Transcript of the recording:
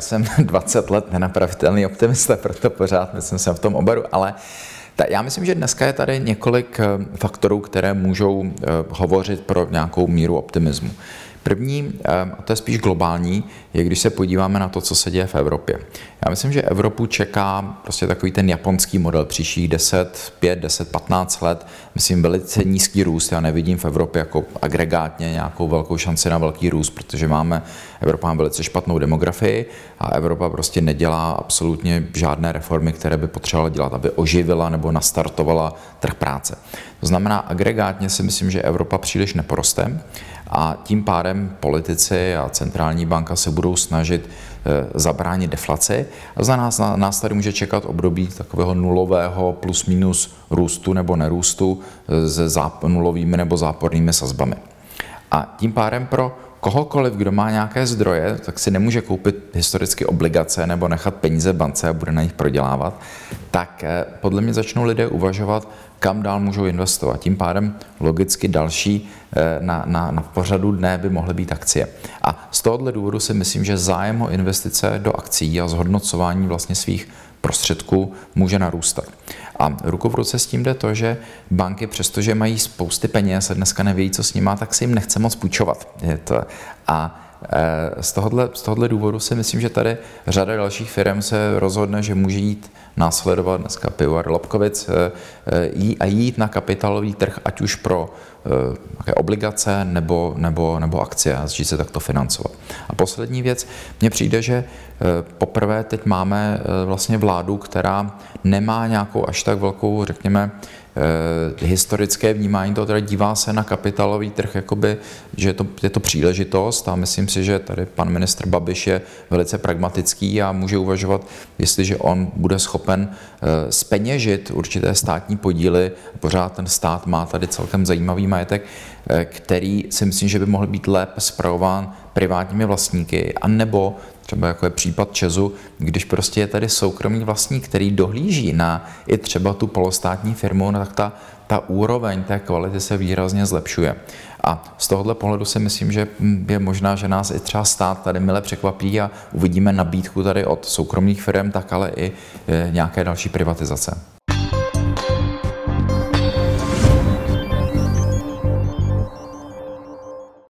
jsem 20 let nenapravitelný optimista, proto pořád myslím, že jsem v tom oboru, ale já myslím, že dneska je tady několik faktorů, které můžou hovořit pro nějakou míru optimismu. První, a to je spíš globální, je když se podíváme na to, co se děje v Evropě. Já myslím, že Evropu čeká prostě takový ten japonský model příštích 15 let. Myslím, velice nízký růst. Já nevidím v Evropě jako agregátně nějakou velkou šanci na velký růst, protože Evropa má velice špatnou demografii a Evropa prostě nedělá absolutně žádné reformy, které by potřebovala dělat, aby oživila nebo nastartovala trh práce. To znamená, agregátně si myslím, že Evropa příliš neporoste a tím pádem politici a centrální banka se budou snažit zabránit deflaci a za nás tady může čekat období takového nulového plus minus růstu nebo nerůstu s nulovými nebo zápornými sazbami. A tím pádem pro kohokoliv, kdo má nějaké zdroje, tak si nemůže koupit historicky obligace nebo nechat peníze v bance a bude na nich prodělávat, tak podle mě začnou lidé uvažovat, kam dál můžou investovat. Tím pádem logicky další na pořadu dne by mohly být akcie. A z tohohle důvodu si myslím, že zájem o investice do akcií a zhodnocování vlastně svých prostředků může narůstat. A ruku v ruce s tím jde to, že banky, přestože mají spousty peněz a dneska nevědí, co s nima, tak se jim nechce moc půjčovat. Z tohohle důvodu si myslím, že tady řada dalších firm se rozhodne, že může jít následovat dneska Pivovar Lobkowicz a jít na kapitálový trh, ať už pro obligace nebo akcie a začít se takto financovat. A poslední věc, mně přijde, že poprvé teď máme vlastně vládu, která nemá nějakou až tak velkou, řekněme, historické vnímání toho, teda dívá se na kapitálový trh, jakoby, že je to příležitost a myslím si, že tady pan ministr Babiš je velice pragmatický a může uvažovat, jestliže on bude schopen zpeněžit určité státní podíly, pořád ten stát má tady celkem zajímavý majetek, který si myslím, že by mohl být lépe spravován privátními vlastníky, anebo třeba jako je případ ČEZu, když prostě je tady soukromý vlastník, který dohlíží na i třeba tu polostátní firmu, no tak ta úroveň té kvality se výrazně zlepšuje. A z tohohle pohledu si myslím, že je možná, že nás i třeba stát tady mile překvapí a uvidíme nabídku tady od soukromých firm, tak ale i nějaké další privatizace.